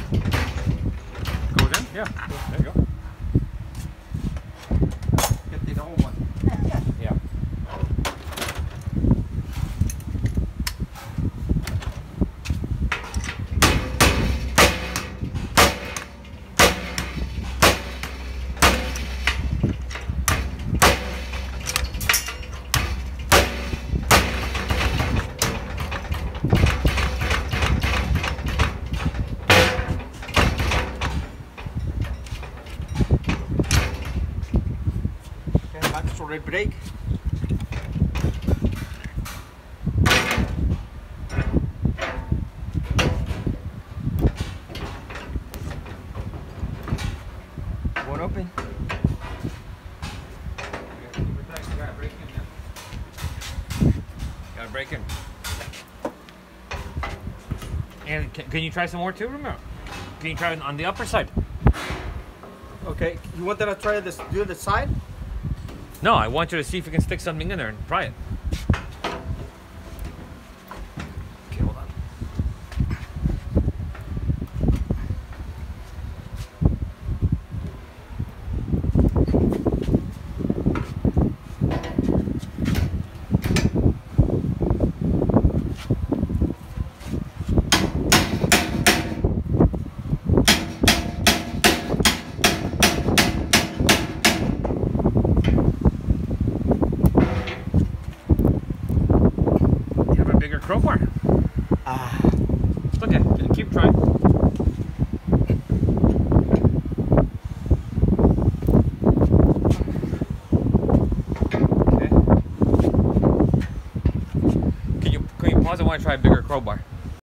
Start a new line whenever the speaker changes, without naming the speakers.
Goes in? Yeah. There you go.
Get the whole one.
Yeah.
Red brake. One open.
Got to break in. And can you try some more too, Romero? Can you try it on the upper side?
Okay, you want to try this? Do the side?
No, I want you to see if you can stick something in there and try it. Okay, hold on. Crowbar. It's okay. Keep trying. Okay. Can you pause? I want to try a bigger crowbar.